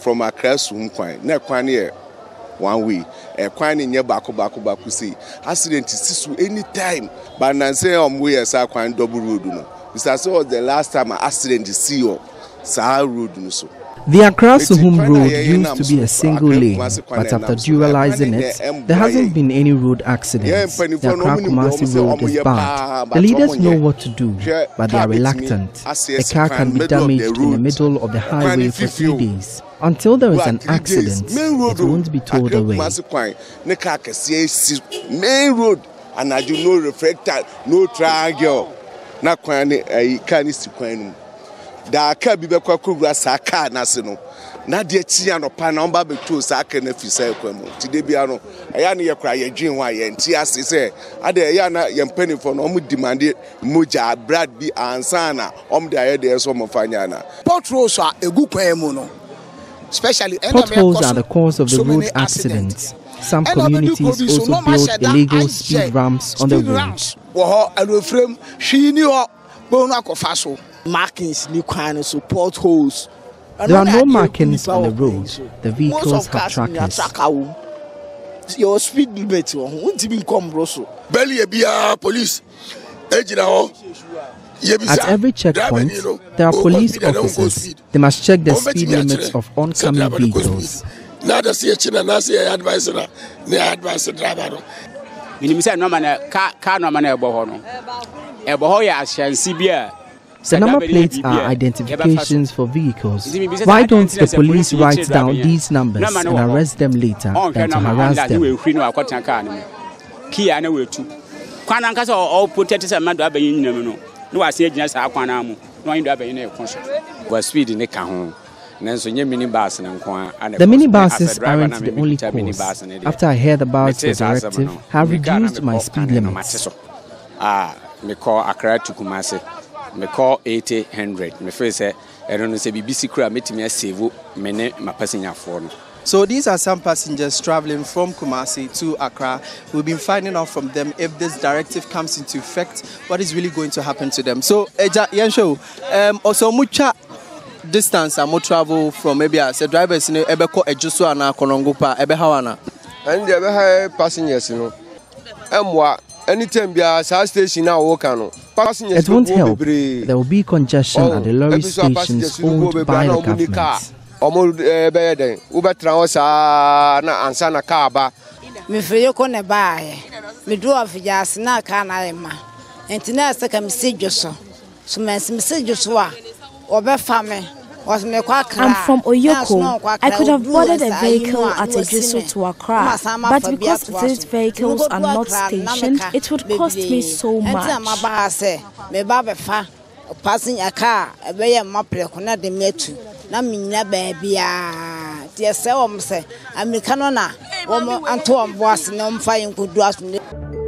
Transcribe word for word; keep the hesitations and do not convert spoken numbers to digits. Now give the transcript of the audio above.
from Accra to Mkwan. Ne kwan here one way. A kwan in your back back back see. Accident is any time. But I say on way as I kwan double road no. This was the last time an accident is see you. Sa road no so. The Accra Suhum road used to be a single lane, but after dualizing it, there hasn't been any road accidents. The Accra Kumasi road is bad. The leaders know what to do, but they are reluctant. A car can be damaged in the middle of the highway for three days. Until there is an accident, it won't be towed away. Main road, and I do no reflector, no triangle. Na kwani ai kanisi kwanu. Da aka bi bekwa kogura saka na se no na de ti ya no pa na omba beto saka na fi sai kwamu ti de bia no aya ne ye kra ye dwen ho aye nti ase se ade aya na ye mpani fo no om demand moja brad bi ansa na om de aye de so mo fanya na potholes are egu kwan mu no especially potholes are the cause of the road accidents. Some communities also build illegal speed ramps on the roads. Markings, new kind of support holes. There are no markings on the road. The vehicles have trackers. Your speed limit won't even come, Rosso. Police. At every checkpoint, there are police officers. They must check the speed limits of oncoming vehicles. Nada see a china, nasi advisor, ne advisor driver. Minimum no man, car no man, Ebohono. Ebohoya, Sibia. The number plates are identifications for vehicles. Why don't the police write down these numbers and arrest them later than to harass them? The minibuses aren't the only cause. After I heard about the directive, I have reduced my speed limits. Ah, me call Accra to Kumasi. Me call eighty hundred. Me feel say I don't know say B B C crew make me save me ne my passenger for no. So these are some passengers traveling from Kumasi to Accra. We've been finding out from them if this directive comes into effect, what is really going to happen to them. So Eja Yensho, um also mucha distance and more travel from maybe as a driver in Ebeko Ejusu and Konongopa Ebehawana. And the other passengers, you know. Emwa anytime be a station now Wakano. It won't help. There will be congestion at the lorry stations owned by the government. Almost better. Uber Transa and Sana Kaba. Me for you can buy. Me draw of Yas na Canama. And tonight I can see you so. So, Miss Joshua, or be family. I'm from Oyoko. I could have boarded a vehicle at Ejusu to Accra, but because these vehicles are not stationed, it would cost me so much. Passing a car, a very maple, cannot be met to. Namina baby, dear Sam say, I'm the canona, woman, and Tom was no fine good.